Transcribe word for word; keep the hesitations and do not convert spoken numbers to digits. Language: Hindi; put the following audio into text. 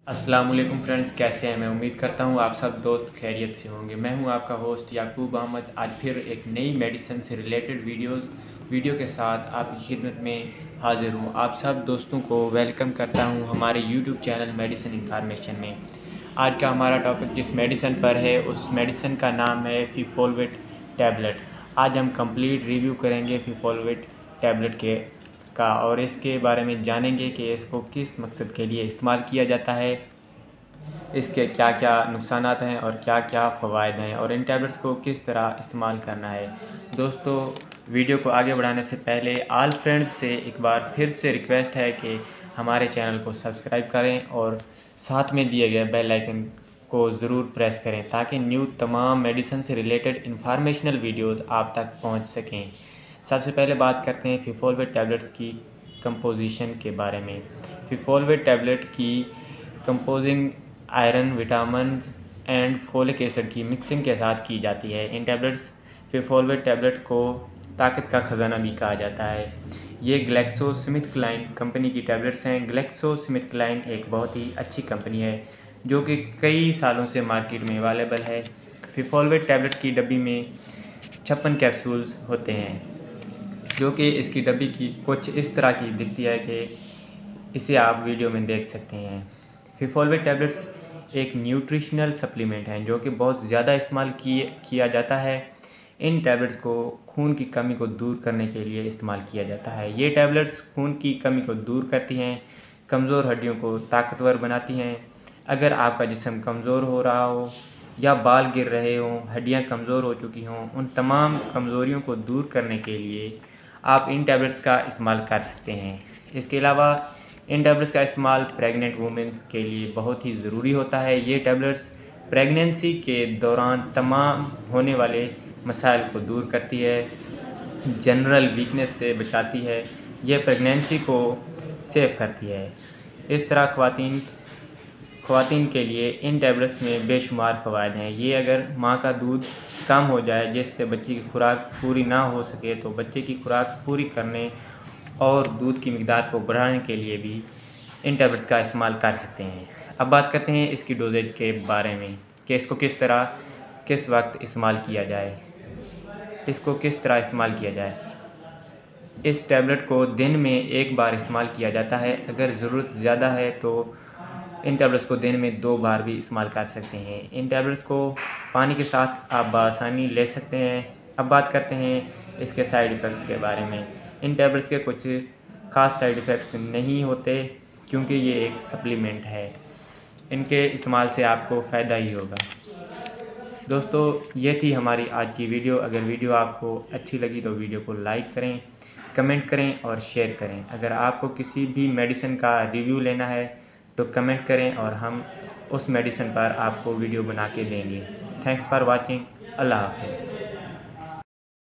अस्सलाम वालेकुम फ्रेंड्स, कैसे हैं। मैं उम्मीद करता हूँ आप सब दोस्त खैरियत से होंगे। मैं हूँ आपका होस्ट याकूब अहमद। आज फिर एक नई मेडिसिन से रिलेटेड वीडियोस वीडियो के साथ आपकी खिदमत में हाजिर हूँ। आप सब दोस्तों को वेलकम करता हूँ हमारे यूट्यूब चैनल मेडिसिन इन्फॉर्मेशन में। आज का हमारा टॉपिक जिस मेडिसिन पर है उस मेडिसिन का नाम है फिफोलवेट टैबलेट। आज हम कंप्लीट रिव्यू करेंगे फिफोलवेट टैबलेट के का और इसके बारे में जानेंगे कि इसको किस मकसद के लिए इस्तेमाल किया जाता है, इसके क्या क्या नुकसान हैं और क्या क्या फ़वाइद हैं और इन टैबलेट्स को किस तरह इस्तेमाल करना है। दोस्तों, वीडियो को आगे बढ़ाने से पहले आल फ्रेंड्स से एक बार फिर से रिक्वेस्ट है कि हमारे चैनल को सब्सक्राइब करें और साथ में दिए गए बेल आइकन को ज़रूर प्रेस करें ताकि न्यू तमाम मेडिसिन से रिलेटेड इंफॉर्मेशनल वीडियोज़ आप तक पहुँच सकें। सबसे पहले बात करते हैं फिफोलवेट टैबलेट्स की कंपोजिशन के बारे में। फिफोलवेट टैबलेट की composing iron, vitamin and folic acid की मिक्सिंग के साथ की जाती है। इन टैबलेट्स फिफोलवेट टैबलेट को ताकत का ख़जाना भी कहा जाता है। ये ग्लैक्सोस्मिथक्लाइन कंपनी की टैबलेट्स हैं। ग्लैक्सोस्मिथक्लाइन एक बहुत ही अच्छी कंपनी है जो कि कई सालों से मार्केट में अवेलेबल है। फिफोलवेट टैबलेट की डब्बी में छप्पन कैप्सूल्स होते हैं जो कि इसकी डब्बी की कुछ इस तरह की दिखती है कि इसे आप वीडियो में देख सकते हैं। फिफोलवेट टैबलेट्स एक न्यूट्रिशनल सप्लीमेंट हैं जो कि बहुत ज़्यादा इस्तेमाल किए किया जाता है। इन टैबलेट्स को खून की कमी को दूर करने के लिए इस्तेमाल किया जाता है। ये टैबलेट्स खून की कमी को दूर करती हैं, कमज़ोर हड्डियों को ताकतवर बनाती हैं। अगर आपका जिस्म कमज़ोर हो रहा हो या बाल गिर रहे हों, हड्डियाँ कमज़ोर हो चुकी हों, उन तमाम कमज़ोरियों को दूर करने के लिए आप इन टैबलेट्स का इस्तेमाल कर सकते हैं। इसके अलावा इन टैबलेट्स का इस्तेमाल प्रेग्नेंट वुमेंस के लिए बहुत ही ज़रूरी होता है। ये टैबलेट्स प्रेगनेंसी के दौरान तमाम होने वाले मसाइल को दूर करती है, जनरल वीकनेस से बचाती है, ये प्रेगनेंसी को सेव करती है। इस तरह ख़वातीन ख़वातीन के लिए इन टैबलेट्स में बेशुमार फ़वाइद हैं। ये अगर माँ का दूध कम हो जाए जिससे बच्चे की खुराक पूरी ना हो सके तो बच्चे की खुराक पूरी करने और दूध की मिकदार को बढ़ाने के लिए भी इन टैबलेट्स का इस्तेमाल कर सकते हैं। अब बात करते हैं इसकी डोजेज के बारे में कि इसको किस तरह किस वक्त इस्तेमाल किया जाए इसको किस तरह इस्तेमाल किया जाए। इस टैबलेट को दिन में एक बार इस्तेमाल किया जाता है। अगर ज़रूरत ज़्यादा है तो इन टैबलेट्स को दिन में दो बार भी इस्तेमाल कर सकते हैं। इन टैबलेट्स को पानी के साथ आप बआसानी ले सकते हैं। अब बात करते हैं इसके साइड इफ़ेक्ट्स के बारे में। इन टैबलेट्स के कुछ ख़ास साइड इफ़ेक्ट्स नहीं होते क्योंकि ये एक सप्लीमेंट है। इनके इस्तेमाल से आपको फ़ायदा ही होगा। दोस्तों, ये थी हमारी आज की वीडियो। अगर वीडियो आपको अच्छी लगी तो वीडियो को लाइक करें, कमेंट करें और शेयर करें। अगर आपको किसी भी मेडिसिन का रिव्यू लेना है तो कमेंट करें और हम उस मेडिसिन पर आपको वीडियो बना के देंगे। Thanks for watching. अल्लाह हाफ़िज़।